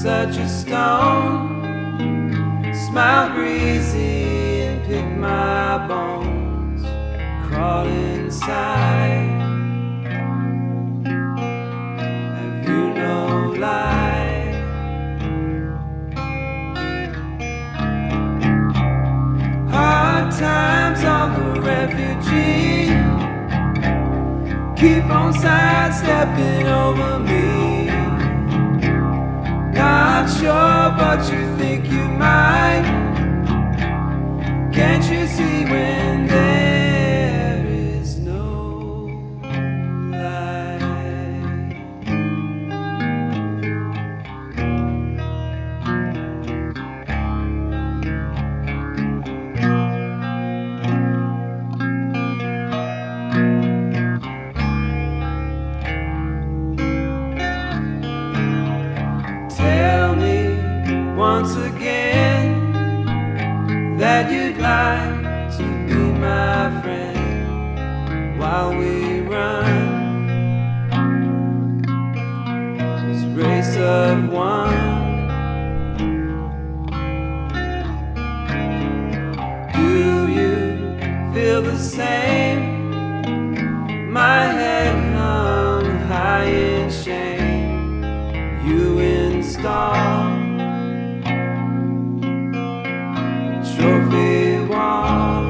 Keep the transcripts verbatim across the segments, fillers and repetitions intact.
such a stone. Smile breezy and pick my bones. Crawl inside. Have you no life? Hard times on the refugee. Keep on sidestepping over me. Not sure, but you think you might. Can't you see when there is no light? Tell me once again that you'd like to be my friend while we run this race of one. Do you feel the same? My head hung high in shame. You install trophy wall.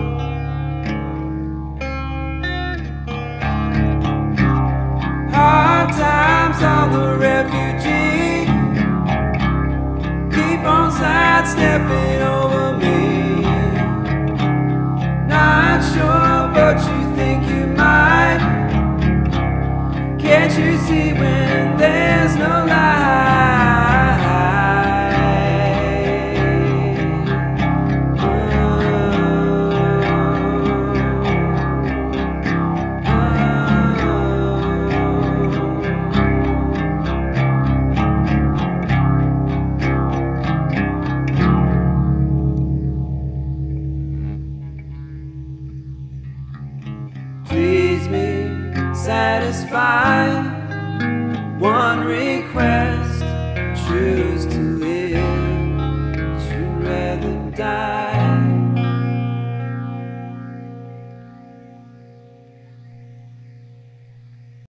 Hard times on the refugee. Keep on sidestepping over me. Not sure, but you think you might. Can't you see when there's no light? Please me, satisfy one request, true.